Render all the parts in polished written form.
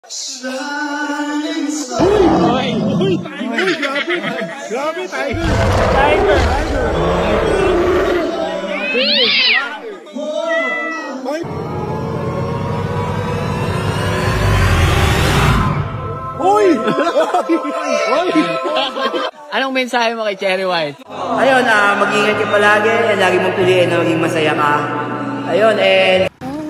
Uy! Uy! Tiger! Grabe! Grabe, Tiger! Tiger! Uy! Anong mensahe mo kay Cherry White? Ayun, mag-ingat ka palagi. Lagi mong piliin na maging masaya ka. Ayun, and...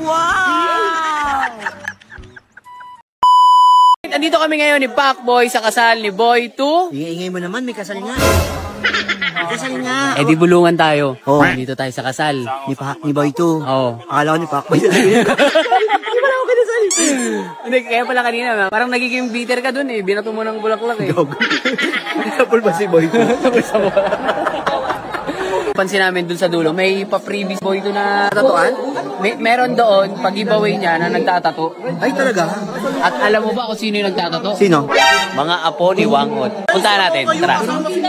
Andito kami ngayon ni Pacboy sa kasal ni Boy 2. Ingay mo naman, may kasal nga. May kasal nga. Eh di bulungan tayo. Oh. Dito tayo sa kasal. Ni Boy 2. Oo. Akala ko ni Pacboy. Hindi pala ako kinasal. Hindi, kaya pala kanina, parang nagiging bitter ka dun eh. Binato mo ng bulaklak eh. Tapos ba si Boy 2? Pansin namin dun sa dulo, may pa-previous Boy 2 na tatuan. Meron doon, pag-giveaway niya na nagtatato. Ay, talaga? At alam mo ba kung sino yung nagtatato? Sino? Mga apo ni Wangot. Puntahan natin, tara.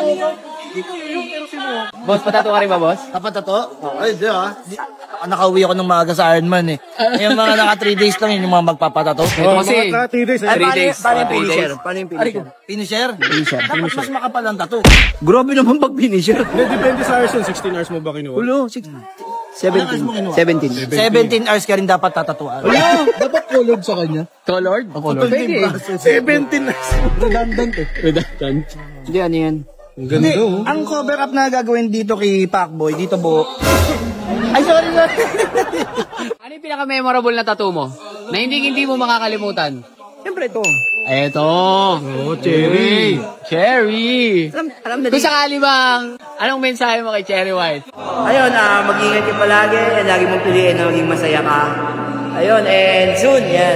Boss, patato ka rin ba, boss? Kapatato? Ay, di nakauwi ako ng maaga sa Ironman eh. Yung mga naka 3 days lang yun, yung mga magpapatato. Ito kasi, 3 days. 3 days. Paano yung 3 finisher? days. Paano yung finisher? Finisher? Dapat mas makapal ang tattoo. Grabe naman pag finisher. Depende sa hours yun. 16 hours mo ba kinuha? Ulo, 17 hours ka rin dapat tatatuan. Dapat colored sa kanya. Colored? Pwede. 17 hours. Redundant eh. Redundant. Hindi, ano yan? Ang ganda oh. Ang cover up na gagawin dito kay Pacboy, dito buhok. Ay, sorry. Ano yung pinaka-memorable na tattoo mo? Na hindi mo makakalimutan? Siyempre ito. Eto. Oh, Cherry. Cherry. Alam na Kung sakali bang, anong mensahe mo kay Cherry White? Ayun, mag-ingat ka palagi. Lagi mong piliin na maging masaya ka. Ayun, and soon, yan.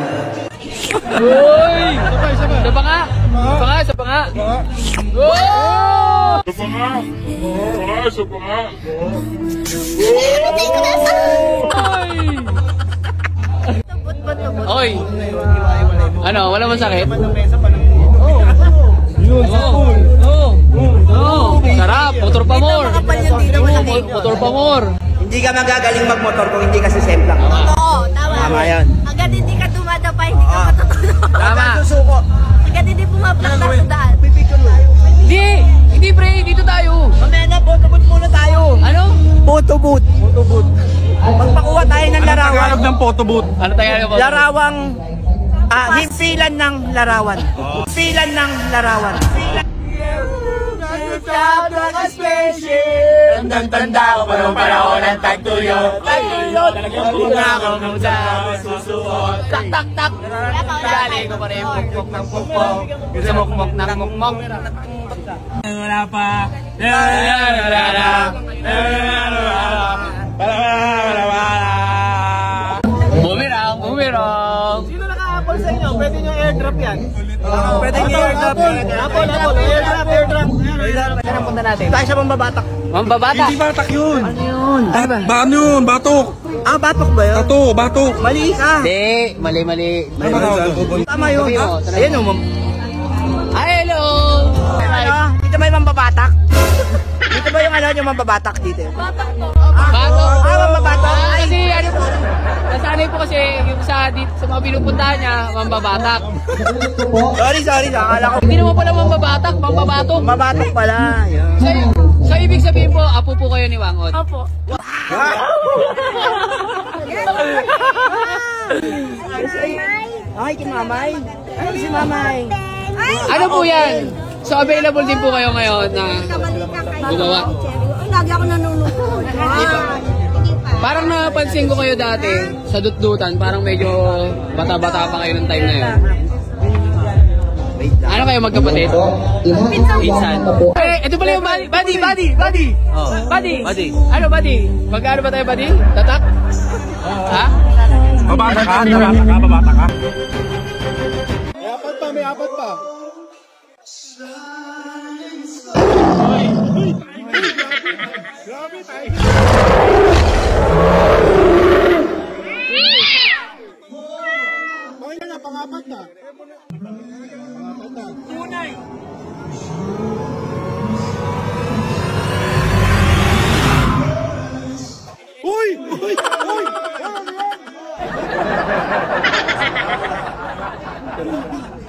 Uy! Isa pa nga! Isa pa nga! Oh! Isa pa nga. Oy! Ano, wala man sakit? Yun, sa pool. Sarap! Motor pa more! Motor pa more! Hindi ka magagaling magmotor kung hindi ka sisemplang. Oo, tama. Tama yan. Hanggang hindi ka dumadapa, hindi ka matutunan. Tama! Susuko. Hanggang hindi pumaplak na sa daan. Hindi! Hindi pre! Dito tayo! Mamaya na, photobooth muna tayo. Ano? Photobooth. Magpakuha tayo ng larawan. Tagalog ng photobooth. Ano tayo? Larawang, himpilan ng larawan. Himpilan ng larawan. Tanda ko pa nung panahon ng tagtuyo. Talagang bunga ko nung sa susuot. Tak! Dali ko pa rin mukmok ng mukmok. Sa mukmok ng mukmok. Wala pa. Bumirang. Sino naka-apple sa inyo? Pwede nyo airdrop yan. Pwede nyo airdrop. Airdrop. Saan ang punta natin? Tayo sa mambabatak. Mambabata. Hindi batak yun. Ano yun? Ano yun? Batok. Batok ba yun? Batok. Mali ka. Hindi, mali. Tama yun. Ayan o. Hello! Dito ba yung mambabatak? Dito ba yung yung mambabatak dito? Bato. Mambabatak. Kasi ano po, nasanay po kasi yung sa mga pinupuntahan niya, mambabatak. Sorry. Akala ko. Hindi naman pala mambabatak, mambabatok. Mambabatak pala. So ibig sabihin po, apo po kayo ni Wangot? Opo. Ay, Mamay. Ay, si Mamay. Ano po yan? So available din po kayo ngayon na gumawa. Lagi ako nanonood. Parang napansin ko kayo dati sa dutdutan, parang medyo bata-bata pa kayo ng time na yun. Ano kayo magkapatid? Pinsan. Ito pala yung buddy. Oh. Buddy. Ano buddy? Magkano ba tayo buddy? Tatak? Ha? Babata ka. May apat pa. Grabe tayo. Pangapat na. Tunay. Uy! Ito na.